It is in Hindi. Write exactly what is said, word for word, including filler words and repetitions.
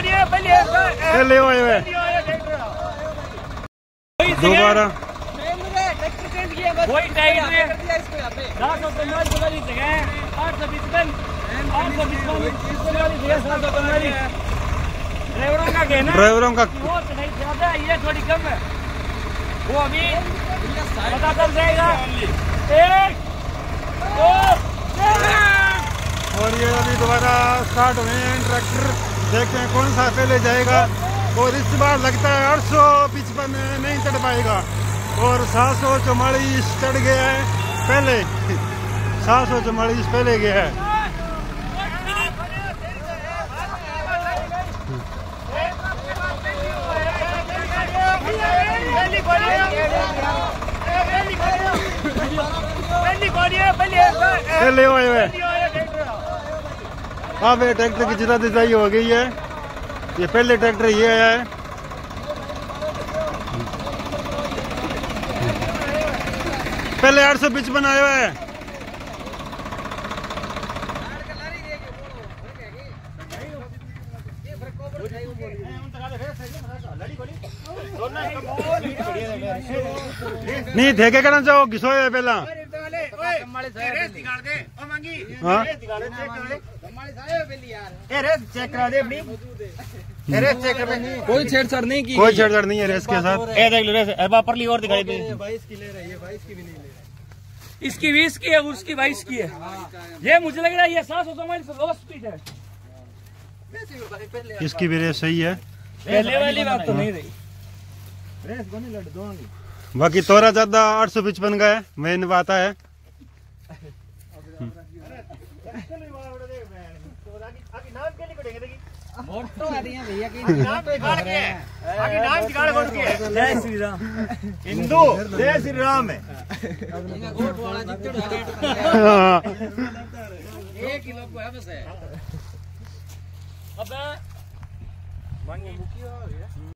पहले हुए हुए दोबारा वही टाइट है सात सौ पैंतालीस वाली जगह आठ सौ पचपन आठ सौ पचपन सात सौ पैंतालीस ड्राइवरों का कहना ड्राइवरों का वो चढ़ाई ज्यादा है, ये थोड़ी कम है। वो अभी पता चल जाएगा। एक दो और ये अभी दोबारा स्टार्ट हुए हैं ट्रैक्टर। देखते हैं कौन सा पहले जाएगा। और इस बार लगता है आठ सौ पचपन नहीं चढ़ पाएगा और सात सौ चौवालीस चढ़ गया है पहले। सात सौ चौवालीस पहले गया है। पहले हुए हुए अब ये ट्रैक्टर की जितना दिशाई हो गई है। ये पहले ट्रैक्टर ये आया है। पहले आठ सौ पचपन आया है। नहीं थे क्या करना चाहो घिसोए पहला हाँ चेक करा दे अपनी रेस चेक कर। कोई छेड़छाड़ नहीं की, कोई छेड़छाड़ नहीं है रेस के साथ। ए देख लो रेस परली और दिखाई दे। बाईस की ले रही है, बाईस की भी नहीं ले। इसकी बीस की है, उसकी बाईस की है। ये मुझे लग रहा है ये सात सौ चौवालीस लो स्पीड है। इसकी भी रेस सही है। पहले वाली बात तो नहीं रही। रेस को नहीं लड़ दो। बाकी तोरा ज्यादा आठ सौ पचपन का है मेन बात है। जय श्री राम। हिंदू जय श्री राम है। एक किलो को है बस है। अब